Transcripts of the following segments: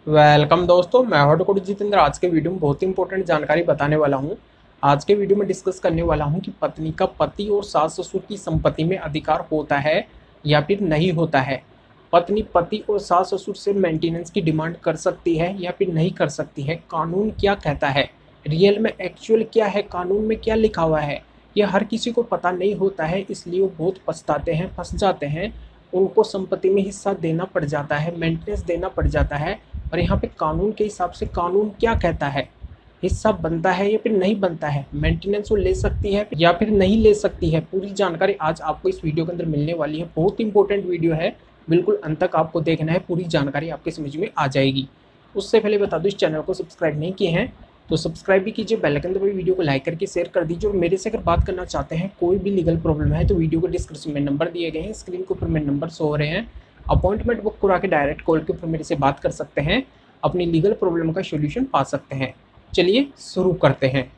Welcome दोस्तों, मैं हॉटकोड जितेंद्र। आज के वीडियो में बहुत ही इंपॉर्टेंट जानकारी बताने वाला हूं। आज के वीडियो में डिस्कस करने वाला हूं कि पत्नी का पति और सास ससुर की संपत्ति में अधिकार होता है या फिर नहीं होता है। पत्नी पति और सास ससुर से मेंटेनेंस की डिमांड कर सकती है या फिर नहीं कर सकती है। कानून क्या कहता है, रियल में एक्चुअल क्या है, कानून में क्या लिखा हुआ है, यह हर किसी को पता नहीं होता है। इसलिए वो बहुत पछताते हैं, फंस जाते हैं। उनको संपत्ति में हिस्सा देना पड़ जाता है, मेंटेनेंस देना पड़ जाता है। और यहाँ पे कानून के हिसाब से कानून क्या कहता है, हिस्सा बनता है या फिर नहीं बनता है, मेंटेनेंस वो ले सकती है या फिर नहीं ले सकती है। पूरी जानकारी आज आपको इस वीडियो के अंदर मिलने वाली है। बहुत इंपॉर्टेंट वीडियो है, बिल्कुल अंत तक आपको देखना है, पूरी जानकारी आपके समझ में आ जाएगी। उससे पहले बता दूं, इस चैनल को सब्सक्राइब नहीं किए हैं तो सब्सक्राइब भी कीजिए, बेल आइकन दबाइए, वीडियो को लाइक करके शेयर कर दीजिए। और मेरे से अगर बात करना चाहते हैं, कोई भी लीगल प्रॉब्लम है तो वीडियो को डिस्क्रिप्शन में नंबर दिए गए हैं, स्क्रीन के ऊपर मेरे नंबर शो हो रहे हैं। अपॉइंटमेंट बुक करा के डायरेक्ट कॉल के ऊपर मेरे से बात कर सकते हैं, अपनी लीगल प्रॉब्लम का सॉल्यूशन पा सकते हैं। चलिए शुरू करते हैं।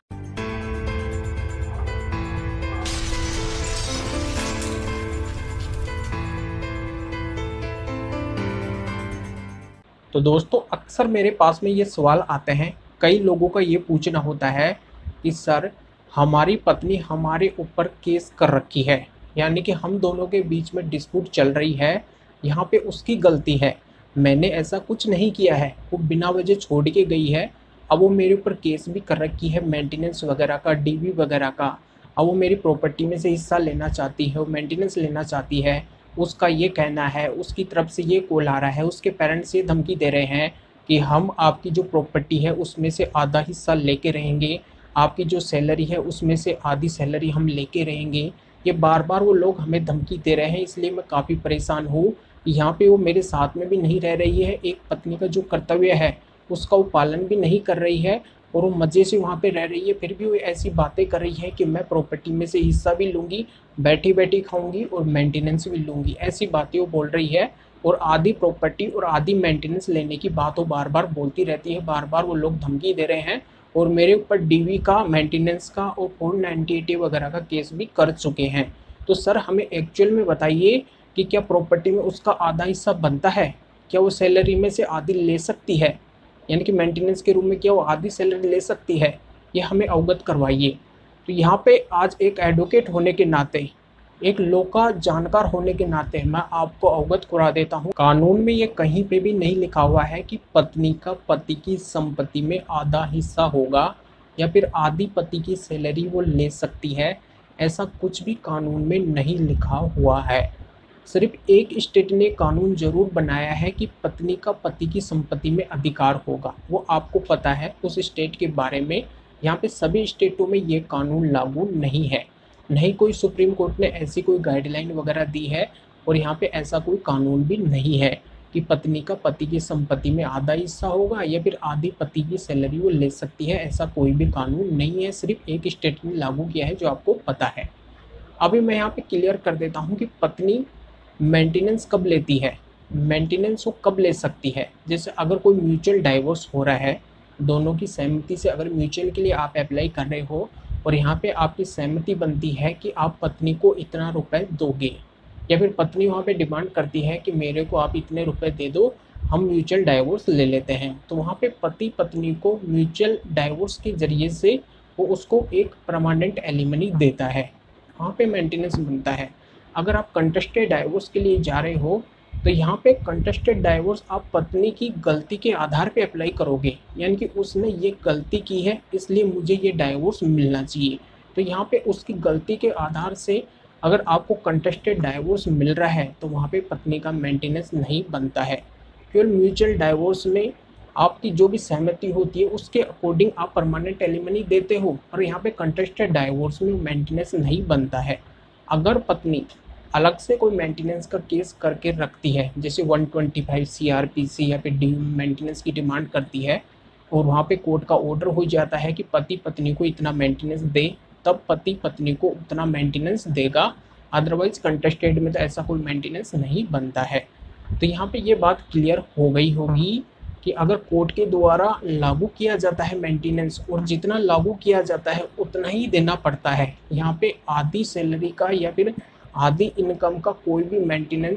तो दोस्तों, अक्सर मेरे पास में ये सवाल आते हैं, कई लोगों का ये पूछना होता है कि सर, हमारी पत्नी हमारे ऊपर केस कर रखी है, यानी कि हम दोनों के बीच में डिस्प्यूट चल रही है, यहाँ पे उसकी गलती है, मैंने ऐसा कुछ नहीं किया है, वो बिना वजह छोड़ के गई है। अब वो मेरे ऊपर केस भी कर रखी है मेंटेनेंस वगैरह का, डीवी वगैरह का। अब वो मेरी प्रॉपर्टी में से हिस्सा लेना चाहती है, वो मेंटेनेंस लेना चाहती है। उसका ये कहना है, उसकी तरफ से ये कॉल आ रहा है, उसके पेरेंट्स ये धमकी दे रहे हैं कि हम आपकी जो प्रॉपर्टी है उसमें से आधा हिस्सा लेके रहेंगे, आपकी जो सैलरी है उसमें से आधी सैलरी हम लेके रहेंगे। ये बार बार वो लोग हमें धमकी दे रहे हैं, इसलिए मैं काफ़ी परेशान हूँ। यहाँ पे वो मेरे साथ में भी नहीं रह रही है, एक पत्नी का जो कर्तव्य है उसका वो पालन भी नहीं कर रही है, और वो मज़े से वहाँ पे रह रही है। फिर भी वो ऐसी बातें कर रही है कि मैं प्रॉपर्टी में से हिस्सा भी लूँगी, बैठी बैठी खाऊंगी और मेंटेनेंस भी लूँगी, ऐसी बातें वो बोल रही है। और आधी प्रॉपर्टी और आधी मेंटेनेंस लेने की बात वो बार बार बोलती रहती है, बार बार वो लोग धमकी दे रहे हैं। और मेरे ऊपर डीवी का, मेंटेनेंस का और 498 वगैरह का केस भी कर चुके हैं। तो सर, हमें एक्चुअल में बताइए कि क्या प्रॉपर्टी में उसका आधा हिस्सा बनता है, क्या वो सैलरी में से आधी ले सकती है, यानी कि मेंटेनेंस के रूप में क्या वो आधी सैलरी ले सकती है, ये हमें अवगत करवाइए। तो यहाँ पे आज एक एडवोकेट होने के नाते, एक लॉ का जानकार होने के नाते मैं आपको अवगत करा देता हूँ। कानून में ये कहीं पे भी नहीं लिखा हुआ है कि पत्नी का पति की संपत्ति में आधा हिस्सा होगा या फिर आधी पति की सैलरी वो ले सकती है। ऐसा कुछ भी कानून में नहीं लिखा हुआ है। सिर्फ एक स्टेट ने कानून जरूर बनाया है कि पत्नी का पति की संपत्ति में अधिकार होगा, वो आपको पता है उस स्टेट के बारे में। यहाँ पे सभी स्टेटों में ये कानून लागू नहीं है, नहीं कोई सुप्रीम कोर्ट ने ऐसी कोई गाइडलाइन वगैरह दी है, और यहाँ पे ऐसा कोई कानून भी नहीं है कि पत्नी का पति की संपत्ति में आधा हिस्सा होगा या फिर आधी पति की सैलरी वो ले सकती है। ऐसा कोई भी कानून नहीं है, सिर्फ एक स्टेट ने लागू किया है जो आपको पता है। अभी मैं यहाँ पे क्लियर कर देता हूँ कि पत्नी मेंटेनेंस कब लेती है, मेंटेनेंस वो कब ले सकती है। जैसे अगर कोई म्यूचुअल डाइवोर्स हो रहा है, दोनों की सहमति से अगर म्यूचुअल के लिए आप अप्लाई कर रहे हो और यहाँ पे आपकी सहमति बनती है कि आप पत्नी को इतना रुपए दोगे, या फिर पत्नी वहाँ पे डिमांड करती है कि मेरे को आप इतने रुपए दे दो, हम म्यूचुअल डाइवोर्स ले लेते हैं, तो वहाँ पे पति पत्नी को म्यूचुअल डाइवोर्स के जरिए से वो उसको एक परमानेंट एलिमनी देता है, वहाँ पे मेंटेनेंस बनता है। अगर आप कंटेस्टेड डाइवोर्स के लिए जा रहे हो तो यहाँ पे कंटेस्टेड डाइवोर्स आप पत्नी की गलती के आधार पे अप्लाई करोगे, यानी कि उसने ये गलती की है इसलिए मुझे ये डाइवोर्स मिलना चाहिए। तो यहाँ पे उसकी गलती के आधार से अगर आपको कंटेस्टेड डाइवोर्स मिल रहा है तो वहाँ पे पत्नी का मेंटेनेंस नहीं बनता है। केवल म्यूचुअल डाइवोर्स में आपकी जो भी सहमति होती है उसके अकॉर्डिंग आप परमानेंट एलिमनी देते हो, और यहाँ पे कंटेस्टेड डाइवोर्स में मेंटेनेंस नहीं बनता है। अगर पत्नी अलग से कोई मेंटेनेंस का केस करके रखती है, जैसे 125 CRPC या फिर मेंटेनेंस की डिमांड करती है, और वहाँ पे कोर्ट का ऑर्डर हो जाता है कि पति पत्नी को इतना मेंटेनेंस दे, तब पति पत्नी को उतना मेंटेनेंस देगा। अदरवाइज कंटेस्टेड में तो ऐसा कोई मेंटेनेंस नहीं बनता है। तो यहाँ पे ये बात क्लियर हो गई होगी कि अगर कोर्ट के द्वारा लागू किया जाता है मेंटेनेंस, और जितना लागू किया जाता है उतना ही देना पड़ता है। यहाँ पे आधी सैलरी का या फिर आधी इनकम का कोई भी मेंटेनेंस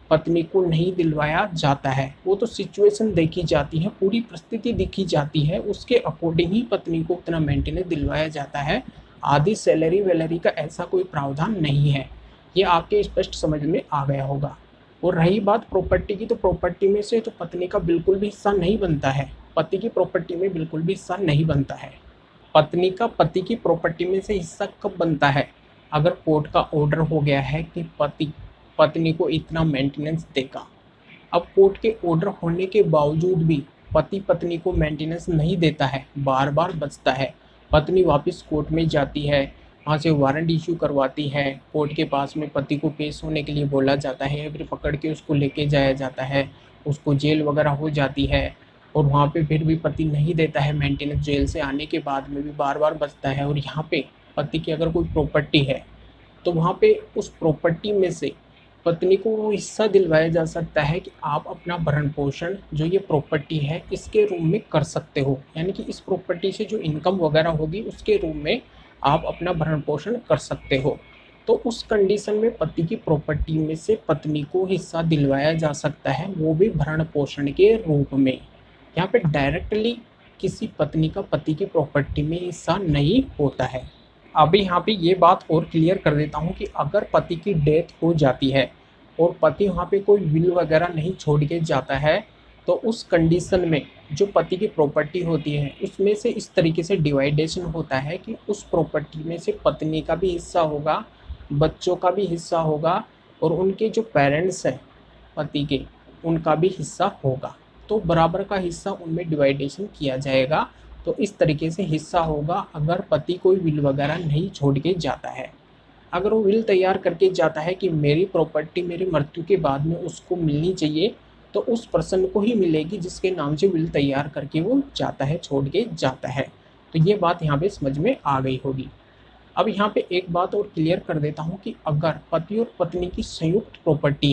पत्नी को नहीं दिलवाया जाता है। वो तो सिचुएशन देखी जाती है, पूरी परिस्थिति देखी जाती है, उसके अकॉर्डिंग ही पत्नी को उतना मेंटेनेंस दिलवाया जाता है। आधी सैलरी वैलरी का ऐसा कोई प्रावधान नहीं है। ये आपके स्पष्ट समझ में आ गया होगा। और रही बात प्रॉपर्टी की, तो प्रॉपर्टी में से तो पत्नी का बिल्कुल भी हिस्सा नहीं बनता है। पति की प्रॉपर्टी में बिल्कुल भी हिस्सा नहीं बनता है। पत्नी का पति की प्रॉपर्टी में से हिस्सा कब बनता है? अगर कोर्ट का ऑर्डर हो गया है कि पति पत्नी को इतना मेंटेनेंस देगा। अब कोर्ट के ऑर्डर होने के बावजूद भी पति पत्नी को मेंटेनेंस नहीं देता है, बार बार बचता है। पत्नी वापस कोर्ट में जाती है, वहाँ से वारंट इशू करवाती है, कोर्ट के पास में पति को पेश होने के लिए बोला जाता है, फिर पकड़ के उसको लेके जाया जाता है, उसको जेल वगैरह हो जाती है। और वहाँ पे फिर भी पति नहीं देता है मेंटेनेंस, जेल से आने के बाद में भी बार बार बचता है। और यहाँ पे पति की अगर कोई प्रॉपर्टी है तो वहाँ पे उस प्रॉपर्टी में से पत्नी को वो हिस्सा दिलवाया जा सकता है कि आप अपना भरण पोषण जो ये प्रॉपर्टी है इसके रूप में कर सकते हो। यानी कि इस प्रॉपर्टी से जो इनकम वगैरह होगी उसके रूप में आप अपना भरण पोषण कर सकते हो। तो उस कंडीशन में पति की प्रॉपर्टी में से पत्नी को हिस्सा दिलवाया जा सकता है, वो भी भरण पोषण के रूप में। यहाँ पे डायरेक्टली किसी पत्नी का पति की प्रॉपर्टी में हिस्सा नहीं होता है। अभी यहाँ पे ये बात और क्लियर कर देता हूँ कि अगर पति की डेथ हो जाती है और पति वहाँ पे कोई विल वगैरह नहीं छोड़ के जाता है, तो उस कंडीशन में जो पति की प्रॉपर्टी होती है उसमें से इस तरीके से डिवाइडेशन होता है कि उस प्रॉपर्टी में से पत्नी का भी हिस्सा होगा, बच्चों का भी हिस्सा होगा, और उनके जो पेरेंट्स हैं पति के उनका भी हिस्सा होगा। तो बराबर का हिस्सा उनमें डिवाइडेशन किया जाएगा। तो इस तरीके से हिस्सा होगा अगर पति कोई विल वगैरह नहीं छोड़ के जाता है। अगर वो विल तैयार करके जाता है कि मेरी प्रॉपर्टी मेरी मृत्यु के बाद में उसको मिलनी चाहिए, तो उस पर्सन को ही मिलेगी जिसके नाम से विल तैयार करके वो जाता है, छोड़ के जाता है। तो ये बात यहाँ पे समझ में आ गई होगी। अब यहाँ पे एक बात और क्लियर कर देता हूँ कि अगर पति और पत्नी की संयुक्त प्रॉपर्टी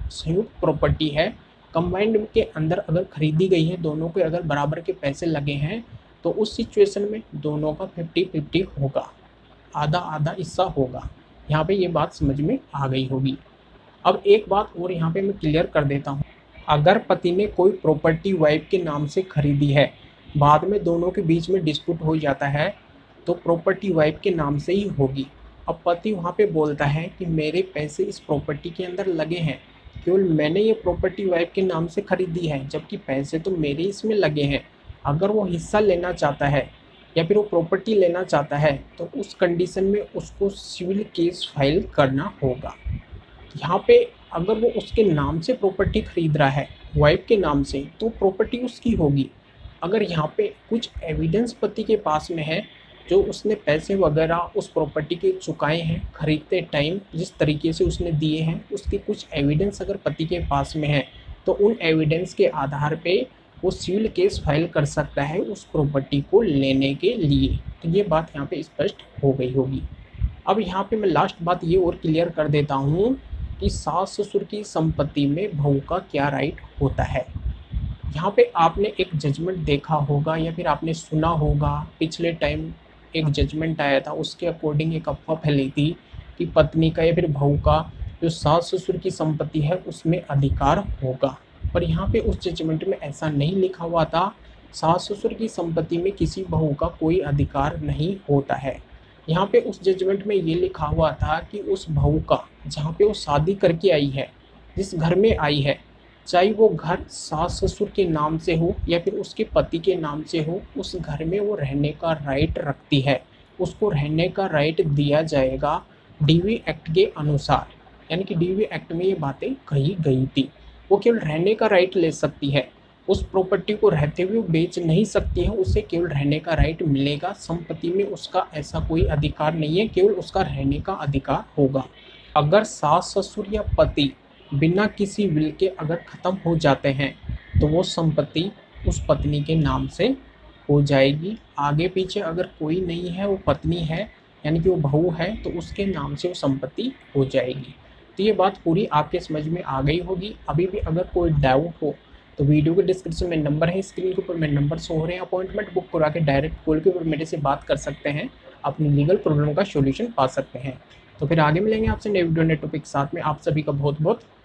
है, कंबाइंड के अंदर अगर खरीदी गई है, दोनों के अगर बराबर के पैसे लगे हैं, तो उस सिचुएशन में दोनों का 50-50 होगा, आधा आधा हिस्सा होगा। यहाँ पे ये बात समझ में आ गई होगी। अब एक बात और यहाँ पे मैं क्लियर कर देता हूँ। अगर पति ने कोई प्रॉपर्टी वाइफ के नाम से खरीदी है, बाद में दोनों के बीच में डिस्प्यूट हो जाता है, तो प्रॉपर्टी वाइफ के नाम से ही होगी। अब पति वहाँ पे बोलता है कि मेरे पैसे इस प्रॉपर्टी के अंदर लगे हैं, केवल मैंने ये प्रॉपर्टी वाइफ के नाम से खरीदी है, जबकि पैसे तो मेरे इसमें लगे हैं। अगर वो हिस्सा लेना चाहता है या फिर वो प्रॉपर्टी लेना चाहता है, तो उस कंडीशन में उसको सिविल केस फाइल करना होगा। यहाँ पे अगर वो उसके नाम से प्रॉपर्टी खरीद रहा है, वाइफ के नाम से, तो प्रॉपर्टी उसकी होगी। अगर यहाँ पे कुछ एविडेंस पति के पास में है, जो उसने पैसे वगैरह उस प्रॉपर्टी के चुकाए हैं खरीदते टाइम, जिस तरीके से उसने दिए हैं, उसके कुछ एविडेंस अगर पति के पास में है, तो उन एविडेंस के आधार पे वो सिविल केस फाइल कर सकता है उस प्रॉपर्टी को लेने के लिए। तो ये बात यहाँ पे स्पष्ट हो गई होगी। अब यहाँ पे मैं लास्ट बात ये और क्लियर कर देता हूँ कि सास ससुर की संपत्ति में बहू का क्या राइट होता है। यहाँ पे आपने एक जजमेंट देखा होगा या फिर आपने सुना होगा, पिछले टाइम एक जजमेंट आया था, उसके अकॉर्डिंग एक अफवाह फैली थी कि पत्नी का या फिर बहू का जो सास ससुर की संपत्ति है उसमें अधिकार होगा। पर यहाँ पे उस जजमेंट में ऐसा नहीं लिखा हुआ था। सास ससुर की संपत्ति में किसी बहू का कोई अधिकार नहीं होता है। यहाँ पे उस जजमेंट में ये लिखा हुआ था कि उस बहू का, जहाँ पे वो शादी करके आई है, जिस घर में आई है, चाहे वो घर सास ससुर के नाम से हो या फिर उसके पति के नाम से हो, उस घर में वो रहने का राइट रखती है। उसको रहने का राइट दिया जाएगा डीवी एक्ट के अनुसार। यानी कि डीवी एक्ट में ये बातें कही गई थी। वो केवल रहने का राइट ले सकती है, उस प्रॉपर्टी को रहते हुए बेच नहीं सकती है, उसे केवल रहने का राइट मिलेगा। संपत्ति में उसका ऐसा कोई अधिकार नहीं है, केवल उसका रहने का अधिकार होगा। अगर सास ससुर या पति बिना किसी विल के अगर ख़त्म हो जाते हैं, तो वो संपत्ति उस पत्नी के नाम से हो जाएगी। आगे पीछे अगर कोई नहीं है, वो पत्नी है यानी कि वो बहू है, तो उसके नाम से वो संपत्ति हो जाएगी। तो ये बात पूरी आपके समझ में आ गई होगी। अभी भी अगर कोई डाउट हो तो वीडियो के डिस्क्रिप्शन में नंबर है, स्क्रीन के ऊपर मेरे नंबर शो हो रहे हैं। अपॉइंटमेंट बुक करा के डायरेक्ट कॉल के ऊपर मेरे से बात कर सकते हैं, अपनी लीगल प्रॉब्लम का सॉल्यूशन पा सकते हैं। तो फिर आगे मिलेंगे आपसे नए वीडियो नए टॉपिक के साथ में। आप सभी का बहुत बहुत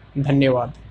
धन्यवाद।